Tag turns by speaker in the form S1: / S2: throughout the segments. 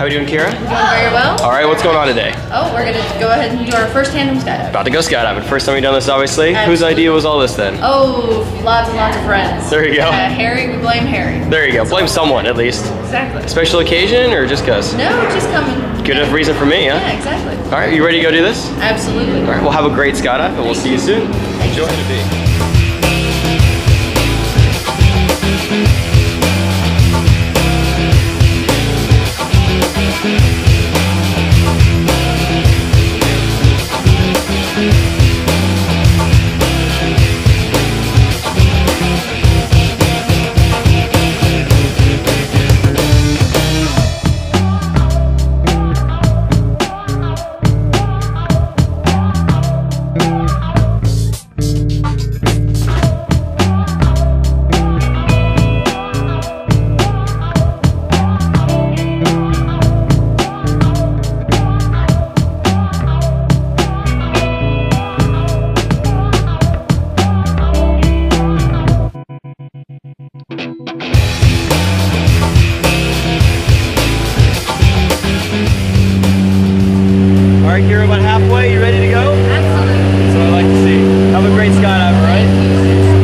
S1: we doing, Kira?
S2: We're doing very well.
S1: All right, what's going on today?
S2: Oh, we're gonna go ahead and do our first tandem skydive.
S1: About to go skydiving. First time we've done this, obviously.
S2: Absolutely.
S1: Whose idea was all this then?
S2: Oh, lots and lots of friends.
S1: There you go.
S2: Harry, we blame Harry.
S1: There you go. Blame someone at least.
S2: Exactly.
S1: Special occasion or just cause?
S2: No, just coming.
S1: Good enough reason for me, huh?
S2: Yeah, exactly.
S1: All right, you ready to go do this?
S2: Absolutely.
S1: All right, we'll have a great skydive and we'll see you soon. Enjoy the day. All right, Kira, about halfway. You ready to go?
S2: Absolutely.
S1: That's what I like to see. Have a great skydiver, right?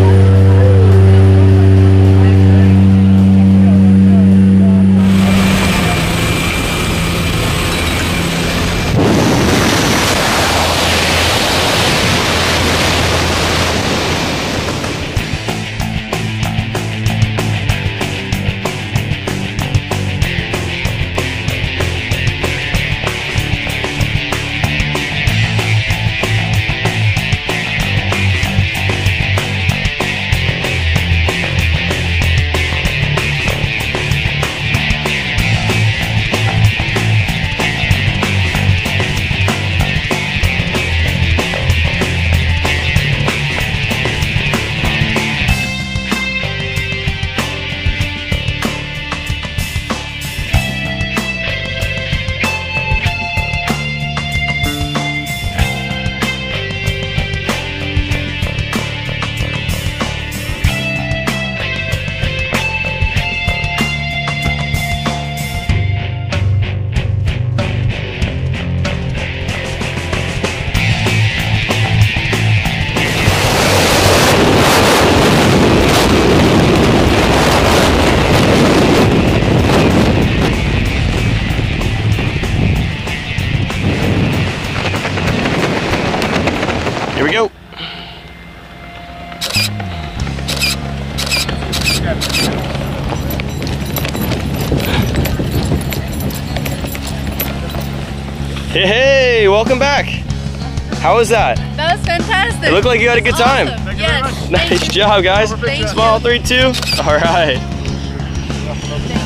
S1: Here we go. Hey, welcome back. How was that?
S2: That was fantastic.
S1: It looked like you had a good time.
S2: Awesome. Yes.
S1: Nice job, guys.
S2: Thank you.
S1: Small 3, 2. All right.